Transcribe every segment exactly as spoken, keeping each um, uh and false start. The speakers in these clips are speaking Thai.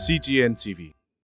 ซี จี เอ็น ที วี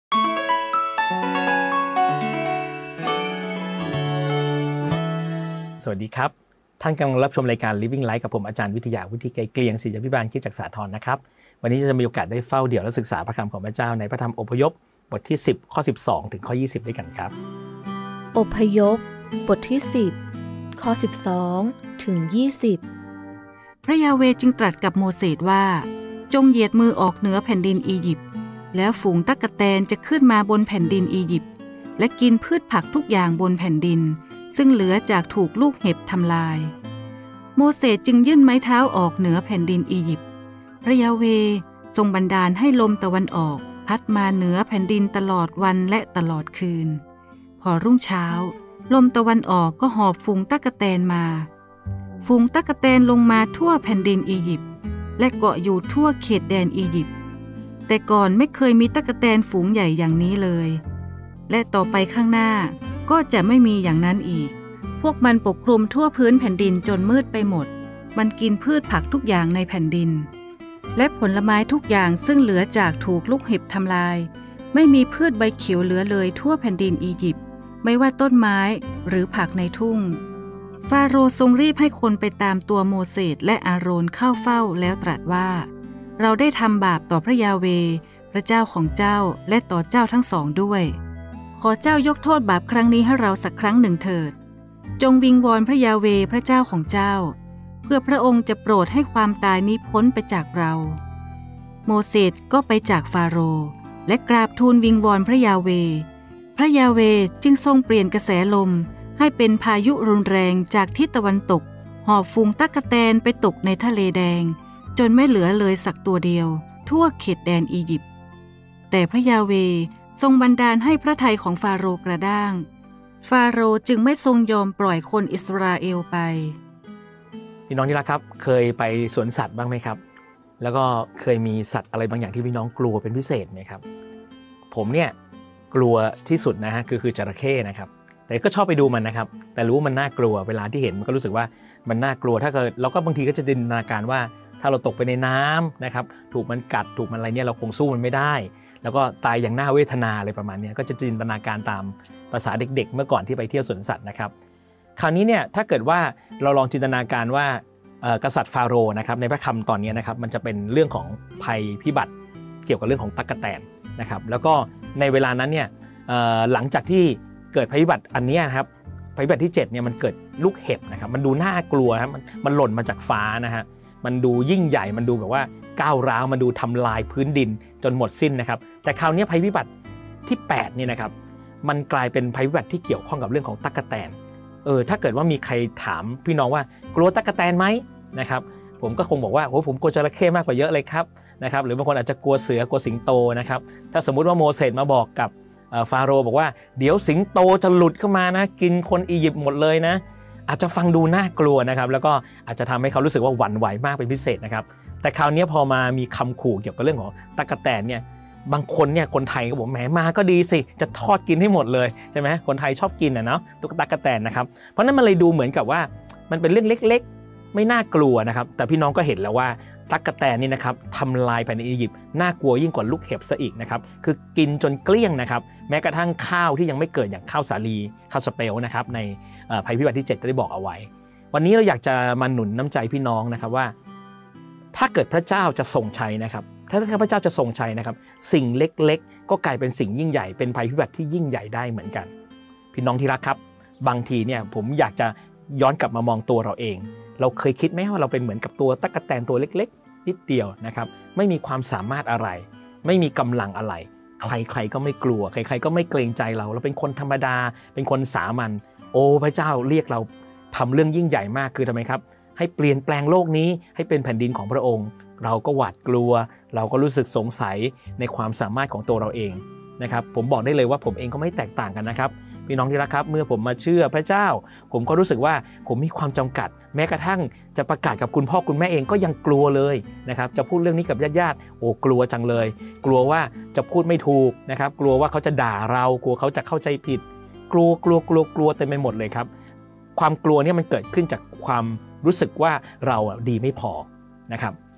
สวัสดีครับท่านกำลังรับชมรายการ Living Life กับผมอาจารย์วิทยาวุฒิไกรเกลียงศิษยาภิบาลคริสตจักรสาทรนะครับวันนี้จะมีโอกาสได้เฝ้าเดี่ยวและศึกษาพระคำของพระเจ้าในพระธรรมอพยพบทที่สิบข้อสิบสองถึงข้อยี่สิบด้วยกันครับอพยพบทที่สิบข้อสิบสองถึงยี่สิบพระยาเวห์จึงตรัสกับโมเสสว่าจงเหยียดมือออกเหนือแผ่นดินอียิปต์แล้วฝูงตั๊กแตนจะขึ้นมาบนแผ่นดินอียิปต์และกินพืชผักทุกอย่างบนแผ่นดินซึ่งเหลือจากถูกลูกเห็บทำลายโมเสสจึงยื่นไม้เท้าออกเหนือแผ่นดินอียิปต์พระยาเวห์ทรงบันดาลให้ลมตะวันออกพัดมาเหนือแผ่นดินตลอดวันและตลอดคืนพอรุ่งเช้าลมตะวันออกก็หอบฝูงตั๊กแตนมาฝูงตั๊กแตนลงมาทั่วแผ่นดินอียิปต์และเกาะอยู่ทั่วเขตแดนอียิปต์แต่ก่อนไม่เคยมีตั๊กแตนฝูงใหญ่อย่างนี้เลยและต่อไปข้างหน้าก็จะไม่มีอย่างนั้นอีกพวกมันปกคลุมทั่วพื้นแผ่นดินจนมืดไปหมดมันกินพืชผักทุกอย่างในแผ่นดินและผลไม้ทุกอย่างซึ่งเหลือจากถูกลูกเห็บทำลายไม่มีพืชใบเขียวเหลือเลยทั่วแผ่นดินอียิปต์ไม่ว่าต้นไม้หรือผักในทุ่งฟาโรห์ทรงรีบให้คนไปตามตัวโมเสสและอาโรนเข้าเฝ้าแล้วตรัสว่าเราได้ทำบาปต่อพระยาเวห์พระเจ้าของเจ้าและต่อเจ้าทั้งสองด้วยขอเจ้ายกโทษบาปครั้งนี้ให้เราสักครั้งหนึ่งเถิดจงวิงวอนพระยาเวห์พระเจ้าของเจ้าเพื่อพระองค์จะโปรดให้ความตายนี้พ้นไปจากเราโมเสสก็ไปจากฟาโรห์และกราบทูลวิงวอนพระยาเวห์พระยาเวห์จึงทรงเปลี่ยนกระแสลมให้เป็นพายุรุนแรงจากทิศตะวันตกหอบฝูงตั๊กแตนไปตกในทะเลแดงจนไม่เหลือเลยสักตัวเดียวทั่วเขตแดนอียิปต์แต่พระยาเวห์ทรงบันดาลให้พระทัยของฟาโรห์กระด้างฟาโรห์จึงไม่ทรงยอมปล่อยคนอิสราเอลไปพี่น้องที่รักครับเคยไปสวนสัตว์บ้างไหมครับแล้วก็เคยมีสัตว์อะไรบางอย่างที่พี่น้องกลัวเป็นพิเศษไหมครับผมเนี่ยกลัวที่สุดนะฮะคือคือจระเข้นะครับแต่ก็ชอบไปดูมันนะครับแต่รู้ว่ามันน่ากลัวเวลาที่เห็นมันก็รู้สึกว่ามันน่ากลัวถ้าเกิดเราก็บางทีก็จะจินตนาการว่าถ้าเราตกไปในน้ำนะครับถูกมันกัดถูกมันอะไรเนี่ยเราคงสู้มันไม่ได้แล้วก็ตายอย่างน่าเวทนาอะไรประมาณนี้ก็จะจินตนาการตามภาษาเด็กๆเมื่อก่อนที่ไปเที่ยวสวนสัตว์นะครับคราวนี้เนี่ยถ้าเกิดว่าเราลองจินตนาการว่ากษัตริย์ฟาโรห์นะครับในพระคำตอนนี้นะครับมันจะเป็นเรื่องของภัยพิบัติเกี่ยวกับเรื่องของตั๊กแตนนะครับแล้วก็ในเวลานั้นเนี่ยหลังจากที่เกิดภัยพิบัติอันนี้นะครับภัยพิบัติที่เจ็ดเนี่ยมันเกิดลูกเห็บนะครับมันดูน่ากลัวครับมันมันหล่นมาจากฟ้านะฮะมันดูยิ่งใหญ่มันดูแบบว่าก้าวร้าวมันดูทำลายพื้นดินจนหมดสิ้นนะครับแต่คราวนี้ภัยพิบัติที่แปดเนี่ยนะครับมันกลายเป็นภัยพิบัติที่เกี่ยวข้องกับเรื่องของตั๊กแตนเออถ้าเกิดว่ามีใครถามพี่น้องว่ากลัวตั๊กแตนไหมนะครับผมก็คงบอกว่าโอ้ผมกลัวจระเข้มากกว่าเยอะเลยครับนะครับหรือบางคนอาจจะกลัวเสือกลัวสิงโตนะครับถ้าสมมุติว่าโมเสสมาบอกกับฟาโรห์บอกว่าเดี๋ยวสิงโตจะหลุดเข้ามานะกินคนอียิปต์หมดเลยนะอาจจะฟังดูน่ากลัวนะครับแล้วก็อาจจะทำให้เขารู้สึกว่าหวั่นไหวมากเป็นพิเศษนะครับแต่คราวนี้พอมามีคำขู่เกี่ยวกับเรื่องของตั๊กแตนเนี่ยบางคนเนี่ยคนไทยก็บอกแหมมาก็ดีสิจะทอดกินให้หมดเลยใช่ไหมคนไทยชอบกินอ่ะเนาะตุ๊กตั๊กแตนนะครับเพราะนั้นมันเลยดูเหมือนกับว่ามันเป็นเรื่องเล็กๆไม่น่ากลัวนะครับแต่พี่น้องก็เห็นแล้วว่าตั๊กแตนนี่นะครับทำลายแผ่นดินอียิปต์น่ากลัวยิ่งกว่าลูกเห็บซะอีกนะครับคือกินจนเกลี้ยงนะครับแม้กระทั่งข้าวที่ยังไม่เกิดอย่างข้าวสาลีข้าวสเปลนะครับในภัยพิบัติที่เจ็ดได้บอกเอาไว้วันนี้เราอยากจะมาหนุนน้ำใจพี่น้องนะครับว่าถ้าเกิดพระเจ้าจะทรงชัยนะครับถ้าพระเจ้าจะทรงชัยนะครับสิ่งเล็กๆก็กลายเป็นสิ่งยิ่งใหญ่เป็นภัยพิบัติที่ยิ่งใหญ่ได้เหมือนกันพี่น้องที่รักครับบางทีเนี่ยผมอยากจะย้อนกลับมามองตัวเราเองเราเคยคิดไหมว่าเราเป็นเหมือนกับตัวตั๊กแตนตัวเล็กๆนิดเดียวนะครับไม่มีความสามารถอะไรไม่มีกำลังอะไรใครๆก็ไม่กลัวใครๆก็ไม่เกรงใจเราเราเป็นคนธรรมดาเป็นคนสามัญโอ้พระเจ้าเรียกเราทำเรื่องยิ่งใหญ่มากคือทำไมครับให้เปลี่ยนแปลงโลกนี้ให้เป็นแผ่นดินของพระองค์เราก็หวาดกลัวเราก็รู้สึกสงสัยในความสามารถของตัวเราเองนะครับผมบอกได้เลยว่าผมเองก็ไม่แตกต่างกันนะครับพี่น้องที่รักครับเมื่อผมมาเชื่อพระเจ้าผมก็รู้สึกว่าผมมีความจำกัดแม้กระทั่งจะประกาศกับคุณพ่อคุณแม่เองก็ยังกลัวเลยนะครับจะพูดเรื่องนี้กับญาติๆโอ้กลัวจังเลยกลัวว่าจะพูดไม่ถูกนะครับกลัวว่าเขาจะด่าเรากลัวเขาจะเข้าใจผิดกลัวกลัวกลัวกลัวเต็มไปหมดเลยครับความกลัวเนี่ยมันเกิดขึ้นจากความรู้สึกว่าเราดีไม่พอนะครับ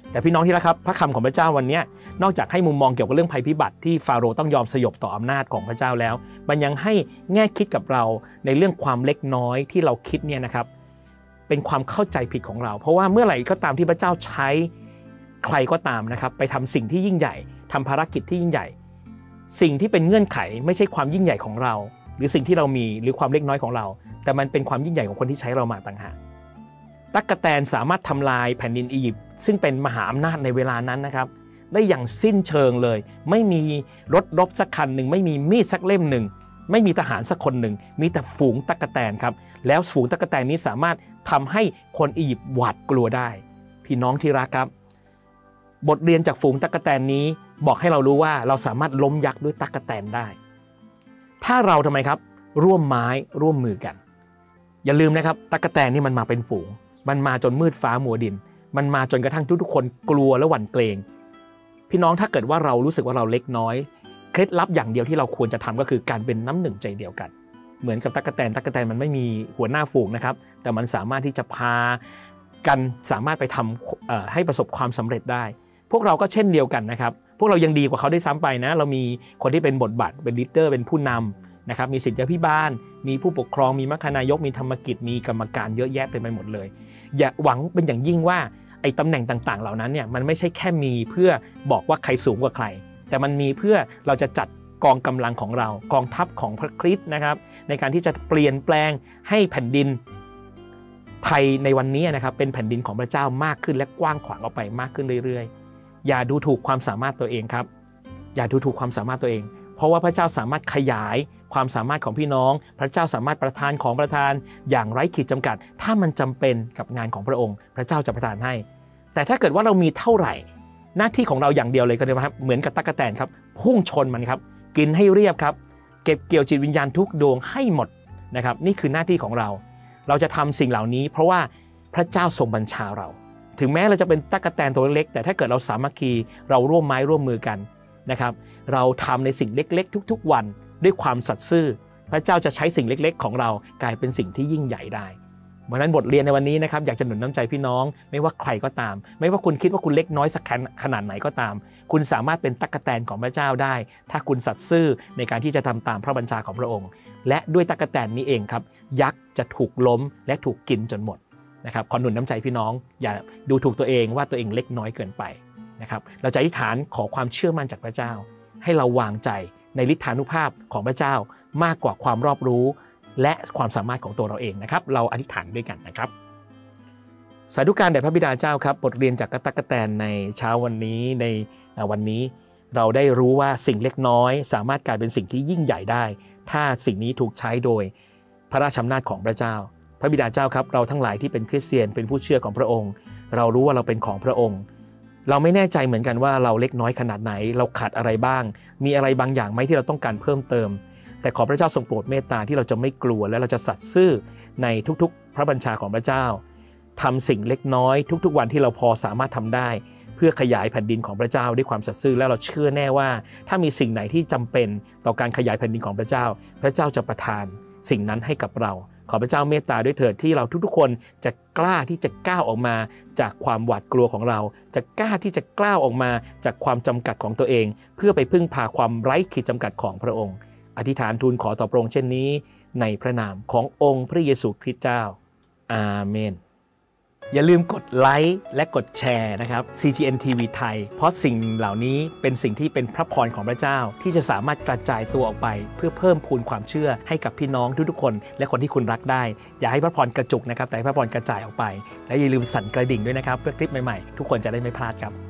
แต่พี่น้องที่รักครับพระคำของพระเจ้าวันนี้นอกจากให้มุมมองเกี่ยวกับเรื่องภัยพิบัติที่ฟาโรห์ต้องยอมสยบต่ออำนาจของพระเจ้าแล้วมันยังให้แง่คิดกับเราในเรื่องความเล็กน้อยที่เราคิดเนี่ยนะครับเป็นความเข้าใจผิดของเราเพราะว่าเมื่อไหร่ก็ตามที่พระเจ้าใช้ใครก็ตามนะครับไปทำสิ่งที่ยิ่งใหญ่ทำภารกิจที่ยิ่งใหญ่สิ่งที่เป็นเงื่อนไขไม่ใช่ความยิ่งใหญ่ของเราหรือสิ่งที่เรามีหรือความเล็กน้อยของเราแต่มันเป็นความยิ่งใหญ่ของคนที่ใช้เรามาต่างหากตั๊กแตนสามารถทำลายแผ่นดินอียิปต์ซึ่งเป็นมหาอำนาจในเวลานั้นนะครับได้อย่างสิ้นเชิงเลยไม่มีรถรบสักคันหนึ่งไม่มีมีดสักเล่มหนึ่งไม่มีทหารสักคนหนึ่งมีแต่ฝูงตั๊กแตนครับแล้วฝูงตั๊กแตนนี้สามารถทำให้คนอียิปต์หวาดกลัวได้พี่น้องที่รักครับบทเรียนจากฝูงตั๊กแตนนี้บอกให้เรารู้ว่าเราสามารถล้มยักษ์ด้วยตั๊กแตนได้ถ้าเราทำไมครับร่วมไม้ร่วมมือกันอย่าลืมนะครับตั๊กแตนนี่มันมาเป็นฝูงมันมาจนมืดฟ้ามัวดินมันมาจนกระทั่งทุกๆคนกลัวและหวั่นเกรงพี่น้องถ้าเกิดว่าเรารู้สึกว่าเราเล็กน้อยเคล็ดลับอย่างเดียวที่เราควรจะทำก็คือการเป็นน้ำหนึ่งใจเดียวกันเหมือนกับตั๊กแตนตั๊กแตนมันไม่มีหัวหน้าฝูงนะครับแต่มันสามารถที่จะพากันสามารถไปทำให้ประสบความสำเร็จได้พวกเราก็เช่นเดียวกันนะครับพวกเรายังดีกว่าเขาได้ซ้ำไปนะเรามีคนที่เป็นบทบาทเป็นลีดเดอร์เป็นผู้นำนะครับมีศิษยาภิบาลมีผู้ปกครองมีมัคคณายกมีธรรมกิจมีกรรมการเยอะแยะเต็มไปหมดเลยอย่าหวังเป็นอย่างยิ่งว่าไอ้ตำแหน่งต่างๆเหล่านั้นเนี่ยมันไม่ใช่แค่มีเพื่อบอกว่าใครสูงกว่าใครแต่มันมีเพื่อเราจะจัดกองกำลังของเรากองทัพของพระคริสต์นะครับในการที่จะเปลี่ยนแปลงให้แผ่นดินไทยในวันนี้นะครับเป็นแผ่นดินของพระเจ้ามากขึ้นและกว้างขวางออกไปมากขึ้นเรื่อยๆอย่าดูถูกความสามารถตัวเองครับอย่าดูถูกความสามารถตัวเองเพราะว่าพระเจ้าสามารถขยายความสามารถของพี่น้องพระเจ้าสามารถประทานของประทานอย่างไร้ขีดจำกัดถ้ามันจำเป็นกับงานของพระองค์พระเจ้าจะประทานให้แต่ถ้าเกิดว่าเรามีเท่าไหร่หน้าที่ของเราอย่างเดียวเลยก็ได้ครับเหมือนกับตั๊กแตนครับพุ่งชนมันครับกินให้เรียบครับเก็บเกี่ยวจิตวิญญาณทุกดวงให้หมดนะครับนี่คือหน้าที่ของเราเราจะทำสิ่งเหล่านี้เพราะว่าพระเจ้าทรงบัญชาเราถึงแม้เราจะเป็นตั๊กแตนตัวเล็กแต่ถ้าเกิดเราสามัคคีเราร่วมไม้ร่วมมือกันนะครับเราทำในสิ่งเล็กๆทุกๆวันด้วยความสัตย์ซื่อพระเจ้าจะใช้สิ่งเล็กๆของเรากลายเป็นสิ่งที่ยิ่งใหญ่ได้เพราะนั้นบทเรียนในวันนี้นะครับอยากจะหนุนน้ำใจพี่น้องไม่ว่าใครก็ตามไม่ว่าคุณคิดว่าคุณเล็กน้อยสักขนาดไหนก็ตามคุณสามารถเป็นตั๊กแตนของพระเจ้าได้ถ้าคุณสัตย์ซื่อในการที่จะทำตามพระบัญชาของพระองค์และด้วยตั๊กแตนนี้เองครับยักษ์จะถูกล้มและถูกกินจนหมดนะครับขอหนุนน้ำใจพี่น้องอย่าดูถูกตัวเองว่าตัวเองเล็กน้อยเกินไปนะครับเราจะอธิษฐานขอความเชื่อมั่นจากพระเจ้าให้เราวางใจในฤทธานุภาพของพระเจ้ามากกว่าความรอบรู้และความสามารถของตัวเราเองนะครับเราอธิษฐานด้วยกันนะครับสาธุการแด่พระบิดาเจ้าครับบทเรียนจากตั๊กแตนในเช้าวันนี้ในวันนี้เราได้รู้ว่าสิ่งเล็กน้อยสามารถกลายเป็นสิ่งที่ยิ่งใหญ่ได้ถ้าสิ่งนี้ถูกใช้โดยพระราชอำนาจของพระเจ้าพระบิดาเจ้าครับเราทั้งหลายที่เป็นคริสเตียนเป็นผู้เชื่อของพระองค์เรารู้ว่าเราเป็นของพระองค์เราไม่แน่ใจเหมือนกันว่าเราเล็กน้อยขนาดไหนเราขาดอะไรบ้างมีอะไรบางอย่างไหมที่เราต้องการเพิ่มเติมแต่ขอพระเจ้าทรงโปรดเมตตาที่เราจะไม่กลัวและเราจะสัตย์ซื่อในทุกๆพระบัญชาของพระเจ้าทำสิ่งเล็กน้อยทุกๆวันที่เราพอสามารถทำได้เพื่อขยายแผ่นดินของพระเจ้าด้วยความสัตย์ซื่อและเราเชื่อแน่ว่าถ้ามีสิ่งไหนที่จำเป็นต่อการขยายแผ่นดินของพระเจ้าพระเจ้าจะประทานสิ่งนั้นให้กับเราขอพระเจ้าเมตตาด้วยเถิดที่เราทุกๆคนจะกล้าที่จะก้าวออกมาจากความหวาดกลัวของเราจะกล้าที่จะกล้าออกมาจากความจำกัดของตัวเองเพื่อไปพึ่งพาความไร้ขีดจำกัดของพระองค์อธิษฐานทูลขอต่อพระองค์เช่นนี้ในพระนามขององค์พระเยซูคริสต์เจ้าอาเมนอย่าลืมกดไลค์และกดแชร์นะครับ ซี จี เอ็น ที วี ไทยเพราะสิ่งเหล่านี้เป็นสิ่งที่เป็นพระพรของพระเจ้าที่จะสามารถกระจายตัวออกไปเพื่อเพิ่มพูนความเชื่อให้กับพี่น้องทุกๆคนและคนที่คุณรักได้อย่าให้พระพรกระจุกนะครับแต่ให้พระพรกระจายออกไปและอย่าลืมสั่นกระดิ่งด้วยนะครับเพื่อคลิปใหม่ๆทุกคนจะได้ไม่พลาดครับ